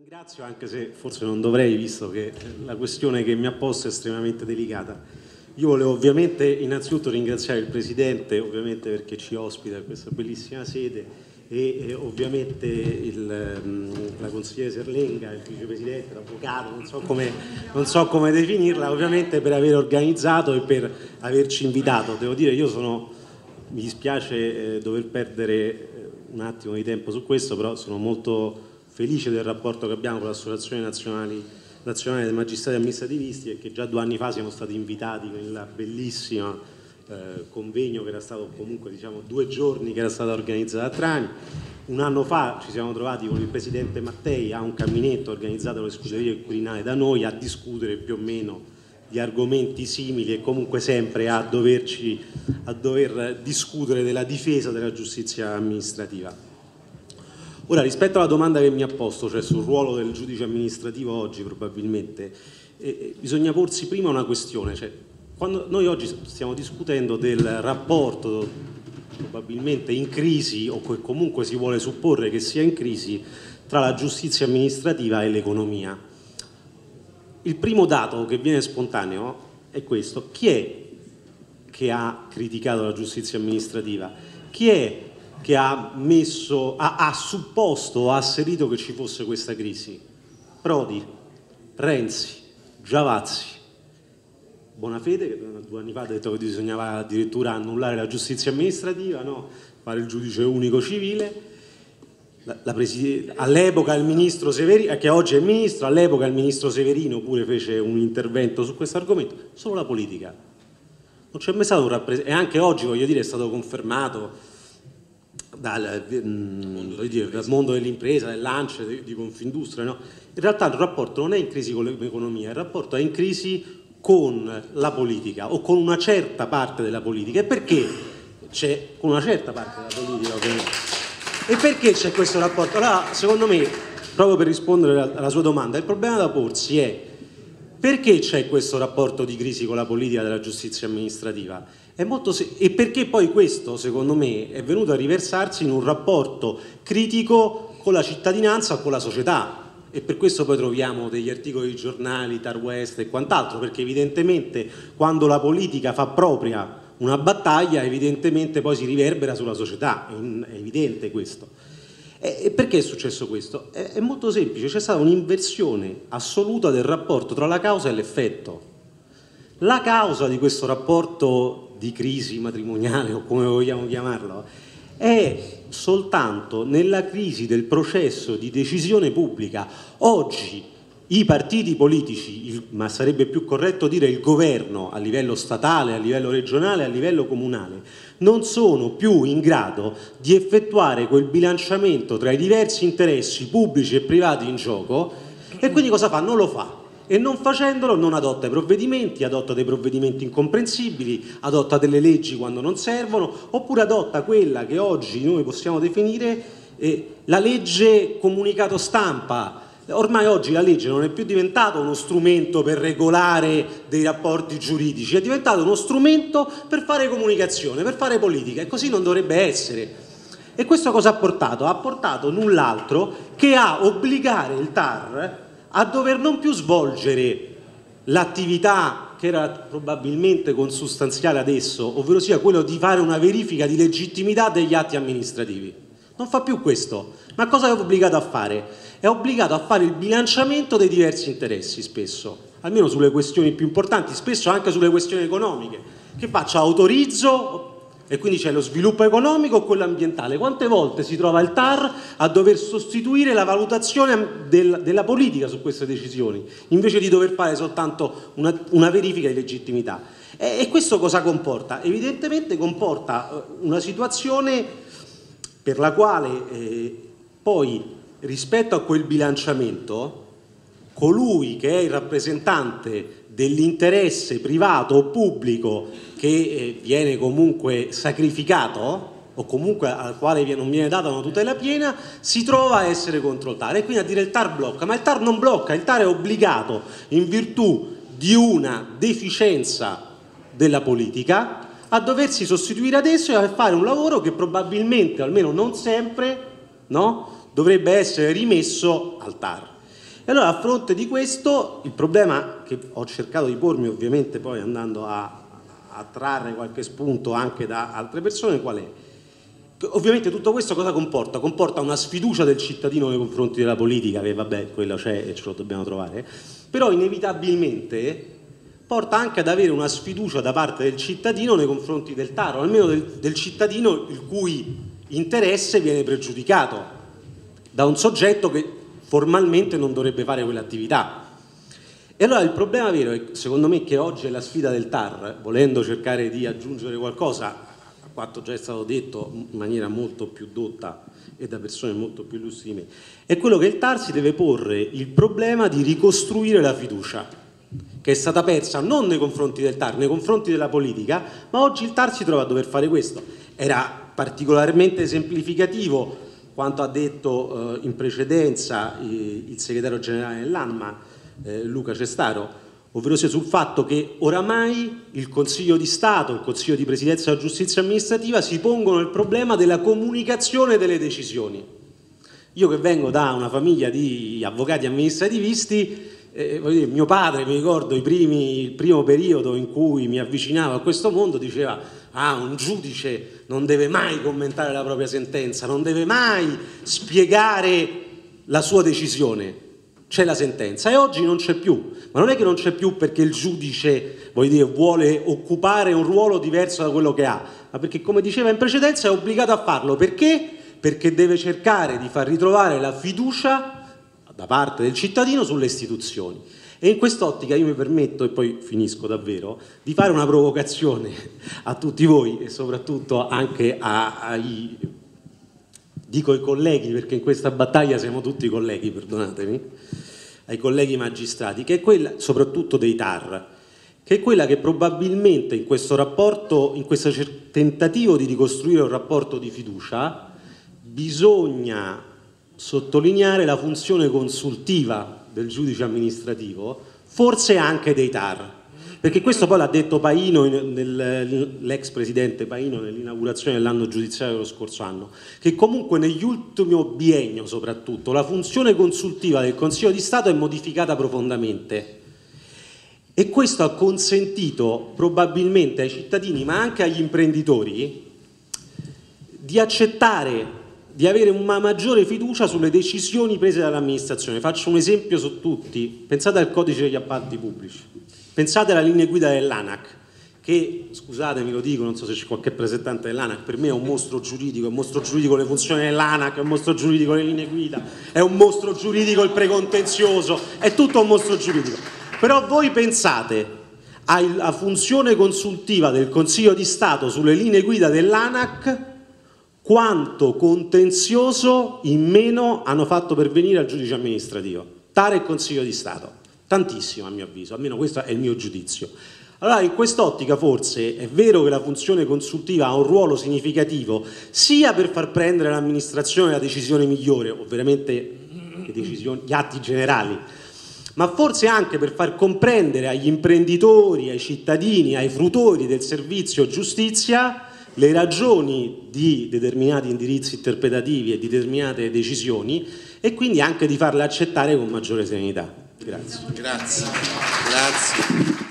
ringrazio, anche se forse non dovrei, visto che la questione che mi ha posto è estremamente delicata. Io volevo ovviamente innanzitutto ringraziare il Presidente, ovviamente perché ci ospita in questa bellissima sede, e ovviamente la consigliere Serlenga, il vicepresidente, l'avvocato, non so come definirla, ovviamente per aver organizzato e per averci invitato. Devo dire, mi dispiace dover perdere un attimo di tempo su questo, però sono molto felice del rapporto che abbiamo con l'Associazione Nazionale dei Magistrati Amministrativisti, e che già 2 anni fa siamo stati invitati nella bellissima convegno che era stato comunque 2 giorni, che era stato organizzato a Trani. 1 anno fa ci siamo trovati con il Presidente Mattei a un caminetto organizzato dalle scuderie del Quirinale da noi a discutere più o meno di argomenti simili, e comunque sempre a dover discutere della difesa della giustizia amministrativa. Ora, rispetto alla domanda che mi ha posto, cioè sul ruolo del giudice amministrativo oggi, probabilmente bisogna porsi prima una questione, cioè quando noi oggi stiamo discutendo del rapporto probabilmente in crisi, o che comunque si vuole supporre che sia in crisi, tra la giustizia amministrativa e l'economia. Il primo dato che viene spontaneo è questo: chi è che ha criticato la giustizia amministrativa? Chi è che ha supposto o ha asserito che ci fosse questa crisi? Prodi, Renzi, Giavazzi, Bonafede, che 2 anni fa ha detto che bisognava addirittura annullare la giustizia amministrativa, no? Fare il giudice unico civile. All'epoca il ministro Severino, che oggi è ministro, all'epoca il ministro Severino pure fece un intervento su questo argomento. Solo la politica. Non c'è mai stato un rappresentante, e anche oggi, voglio dire, è stato confermato dal mondo dell'impresa, dell'ANCE, di Confindustria, no? In realtà il rapporto non è in crisi con l'economia, il rapporto è in crisi con la politica, o con una certa parte della politica. E perché c'è con una certa parte della politica, ovviamente? E perché c'è questo rapporto? Allora, secondo me, proprio per rispondere alla sua domanda, il problema da porsi è: perché c'è questo rapporto di crisi con la politica della giustizia amministrativa? E perché poi questo, secondo me, è venuto a riversarsi in un rapporto critico con la cittadinanza o con la società. E per questo poi troviamo degli articoli di giornali, Tar West e quant'altro, perché evidentemente quando la politica fa propria una battaglia, evidentemente poi si riverbera sulla società, è evidente questo. E perché è successo questo? È molto semplice: c'è stata un'inversione assoluta del rapporto tra la causa e l'effetto. La causa di questo rapporto di crisi matrimoniale, o come vogliamo chiamarlo, è soltanto nella crisi del processo di decisione pubblica. Oggi i partiti politici, ma sarebbe più corretto dire il governo a livello statale, a livello regionale, a livello comunale, non sono più in grado di effettuare quel bilanciamento tra i diversi interessi pubblici e privati in gioco, e quindi cosa fa? Non lo fa. E non facendolo non adotta i provvedimenti, adotta dei provvedimenti incomprensibili, adotta delle leggi quando non servono, oppure adotta quella che oggi noi possiamo definire la legge comunicato stampa. Ormai oggi la legge non è più diventata uno strumento per regolare dei rapporti giuridici, è diventato uno strumento per fare comunicazione, per fare politica, e così non dovrebbe essere. E questo cosa ha portato? Ha portato null'altro che a obbligare il TAR a dover non più svolgere l'attività che era probabilmente consustanziale adesso, ovvero sia quello di fare una verifica di legittimità degli atti amministrativi. Non fa più questo. Ma cosa è obbligato a fare? È obbligato a fare il bilanciamento dei diversi interessi, spesso, almeno sulle questioni più importanti, spesso anche sulle questioni economiche. Che faccia? Autorizzo, e quindi c'è lo sviluppo economico o quello ambientale. Quante volte si trova il TAR a dover sostituire la valutazione della politica su queste decisioni, invece di dover fare soltanto una verifica di legittimità? E questo cosa comporta? Evidentemente comporta una situazione per la quale poi, rispetto a quel bilanciamento, colui che è il rappresentante dell'interesse privato o pubblico che viene comunque sacrificato, o comunque al quale non viene data una tutela piena, si trova a essere contro il TAR, e quindi a dire il TAR blocca. Ma il TAR non blocca, il TAR è obbligato, in virtù di una deficienza della politica, a doversi sostituire adesso e a fare un lavoro che probabilmente, almeno non sempre, no, dovrebbe essere rimesso al TAR. E allora a fronte di questo il problema che ho cercato di pormi, ovviamente poi andando a trarre qualche spunto anche da altre persone, qual è? Ovviamente tutto questo cosa comporta? Comporta una sfiducia del cittadino nei confronti della politica, che vabbè, quello c'è e ce lo dobbiamo trovare, però inevitabilmente porta anche ad avere una sfiducia da parte del cittadino nei confronti del TAR, o almeno del cittadino il cui interesse viene pregiudicato da un soggetto che formalmente non dovrebbe fare quell'attività. E allora il problema vero è, secondo me, che oggi è la sfida del TAR, volendo cercare di aggiungere qualcosa a quanto già è stato detto in maniera molto più dotta e da persone molto più illustri di me, è quello che il TAR si deve porre il problema di ricostruire la fiducia, che è stata persa non nei confronti del TAR, nei confronti della politica, ma oggi il TAR si trova a dover fare questo. Era particolarmente esemplificativo quanto ha detto in precedenza il segretario generale dell'ANMA, Luca Cestaro, ovvero sia sul fatto che oramai il Consiglio di Stato, il Consiglio di Presidenza della Giustizia Amministrativa si pongono il problema della comunicazione delle decisioni. Io che vengo da una famiglia di avvocati amministrativisti, mio padre, mi ricordo il primo periodo in cui mi avvicinavo a questo mondo, diceva: un giudice non deve mai commentare la propria sentenza, non deve mai spiegare la sua decisione, c'è la sentenza. E oggi non c'è più, ma non è che non c'è più perché il giudice vuole occupare un ruolo diverso da quello che ha, ma perché, come diceva in precedenza, è obbligato a farlo. Perché? Perché deve cercare di far ritrovare la fiducia da parte del cittadino sulle istituzioni. E in quest'ottica io mi permetto, e poi finisco davvero, di fare una provocazione a tutti voi e soprattutto anche dico ai colleghi, perché in questa battaglia siamo tutti colleghi, perdonatemi, ai colleghi magistrati, che è quella, soprattutto dei TAR, che è quella che probabilmente in questo rapporto, in questo tentativo di ricostruire un rapporto di fiducia, bisogna sottolineare la funzione consultiva del giudice amministrativo, forse anche dei TAR, perché questo poi l'ha detto Pajno, l'ex presidente Pajno, nell'inaugurazione dell'anno giudiziario dello scorso anno, che comunque negli ultimi biennio soprattutto la funzione consultiva del Consiglio di Stato è modificata profondamente, e questo ha consentito probabilmente ai cittadini ma anche agli imprenditori di accettare, di avere una maggiore fiducia sulle decisioni prese dall'amministrazione. Faccio un esempio su tutti: pensate al codice degli appalti pubblici, pensate alla linea guida dell'ANAC, che, scusatemi lo dico, non so se c'è qualche rappresentante dell'ANAC, per me è un mostro giuridico le funzioni dell'ANAC, è un mostro giuridico le linee guida, è un mostro giuridico il precontenzioso, è tutto un mostro giuridico. Però voi pensate alla funzione consultiva del Consiglio di Stato sulle linee guida dell'ANAC, quanto contenzioso in meno hanno fatto pervenire al giudice amministrativo, TAR e Consiglio di Stato. Tantissimo, a mio avviso, almeno questo è il mio giudizio. Allora, in quest'ottica forse è vero che la funzione consultiva ha un ruolo significativo sia per far prendere all'amministrazione la decisione migliore, ovviamente gli atti generali, ma forse anche per far comprendere agli imprenditori, ai cittadini, ai fruitori del servizio giustizia le ragioni di determinati indirizzi interpretativi e di determinate decisioni, e quindi anche di farle accettare con maggiore serenità. Grazie. Grazie.